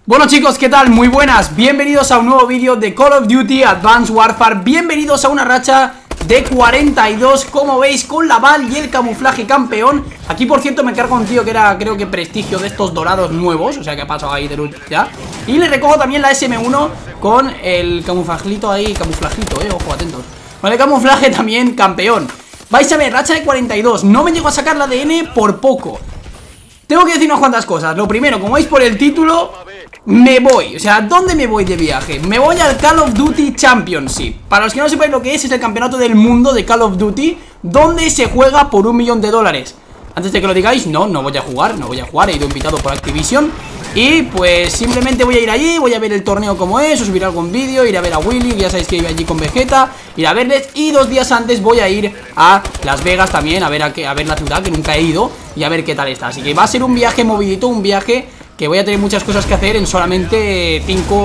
Bueno chicos, ¿qué tal? Muy buenas, bienvenidos a un nuevo vídeo de Call of Duty Advanced Warfare. Bienvenidos a una racha de 42, como veis, con la Val y el camuflaje campeón. Aquí por cierto me cargo un tío que era, creo que prestigio de estos dorados nuevos, o sea que ha pasado ahí de luz ya. Y le recojo también la SM1 con el camuflajito ahí, ojo, atentos. Con el camuflaje también campeón. Vais a ver, racha de 42, no me llego a sacar la ADN por poco. Tengo que decir unas cuantas cosas. Lo primero, como veis por el título, me voy, o sea, ¿dónde me voy de viaje? Me voy al Call of Duty Championship. Para los que no sepáis lo que es el campeonato del mundo de Call of Duty, donde se juega por $1 millón. Antes de que lo digáis, no voy a jugar, he ido invitado por Activision. Y pues simplemente voy a ir allí, voy a ver el torneo como es, os subiré algún vídeo, iré a ver a Willy, ya sabéis que iba allí con Vegeta, ir a verles. Y 2 días antes voy a ir a Las Vegas también, a ver la ciudad, que nunca he ido, y a ver qué tal está. Así que va a ser un viaje movidito, un viaje que voy a tener muchas cosas que hacer en solamente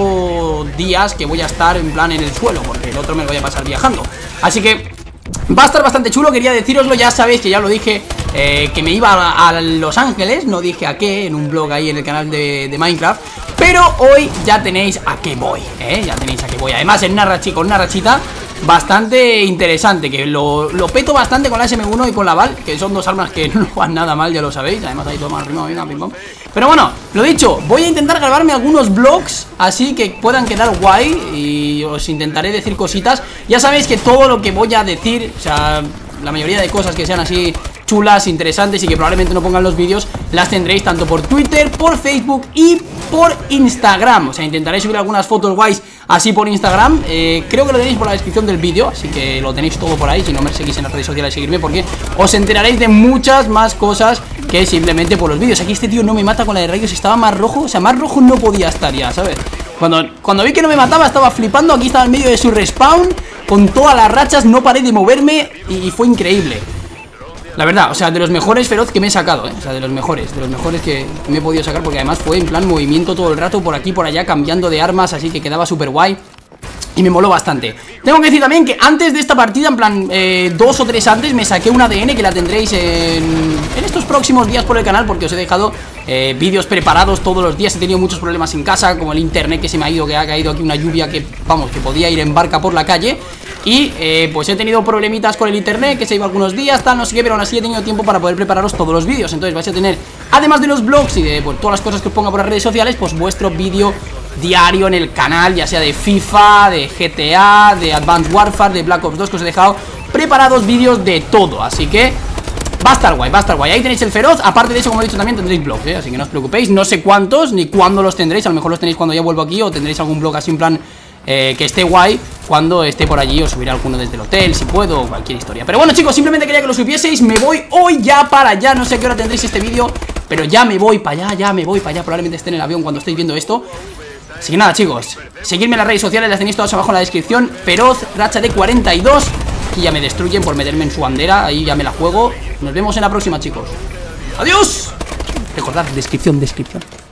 5 días que voy a estar en plan en el suelo, porque el otro me lo voy a pasar viajando. Así que va a estar bastante chulo, quería decíroslo, ya sabéis que ya lo dije, que me iba a Los Ángeles, no dije a qué, en un blog ahí en el canal de Minecraft. Pero hoy ya tenéis a qué voy, ya tenéis a qué voy. Además en una rachita bastante interesante, que lo peto bastante con la SM1 y con la Val, que son 2 armas que no van nada mal, ya lo sabéis. Además ahí toma arriba, pim pam. Pero bueno, lo dicho, voy a intentar grabarme algunos vlogs así que puedan quedar guay, y os intentaré decir cositas. Ya sabéis que todo lo que voy a decir, o sea, la mayoría de cosas que sean así chulas, interesantes y que probablemente no pongan los vídeos, las tendréis tanto por Twitter, por Facebook y por Instagram. O sea, intentaré subir algunas fotos guays así por Instagram. Creo que lo tenéis por la descripción del vídeo, así que lo tenéis todo por ahí. Si no me seguís en las redes sociales, seguirme, porque os enteraréis de muchas más cosas que simplemente por los vídeos. Aquí este tío no me mata con la de rayos, estaba más rojo, o sea, más rojo no podía estar ya, ¿sabes? Cuando vi que no me mataba estaba flipando. Aquí estaba en medio de su respawn con todas las rachas, no paré de moverme y fue increíble. La verdad, o sea, de los mejores feroz que me he sacado, o sea, de los mejores que me he podido sacar, porque además fue en plan movimiento todo el rato, por aquí, por allá, cambiando de armas, así que quedaba súper guay. Y me moló bastante. Tengo que decir también que antes de esta partida, en plan 2 o 3 antes, me saqué una ADN que la tendréis en estos próximos días por el canal, porque os he dejado vídeos preparados todos los días. He tenido muchos problemas en casa, como el internet que se me ha ido, que ha caído aquí una lluvia que, vamos, que podía ir en barca por la calle. Y pues he tenido problemitas con el internet, que se iba algunos días, tal, no sé qué, pero aún así he tenido tiempo para poder prepararos todos los vídeos. Entonces vais a tener, además de los vlogs y de pues, todas las cosas que os ponga por las redes sociales, pues vuestro vídeo diario en el canal, ya sea de FIFA, de GTA, de Advanced Warfare, de Black Ops 2, que os he dejado preparados vídeos de todo. Así que va a estar guay, ahí tenéis el feroz. Aparte de eso, como he dicho, también tendréis vlogs, así que no os preocupéis, no sé cuántos ni cuándo los tendréis. A lo mejor los tenéis cuando ya vuelvo aquí, o tendréis algún vlog así en plan que esté guay. Cuando esté por allí os subiré alguno desde el hotel, si puedo, o cualquier historia. Pero bueno chicos, simplemente quería que lo supieseis. Me voy hoy ya para allá, no sé a qué hora tendréis este vídeo, pero ya me voy para allá, probablemente esté en el avión cuando estéis viendo esto. Así que nada chicos, seguidme en las redes sociales, las tenéis todas abajo en la descripción. Feroz, racha de 42. Aquí ya me destruyen por meterme en su bandera, ahí ya me la juego. Nos vemos en la próxima chicos. ¡Adiós! Recordad, descripción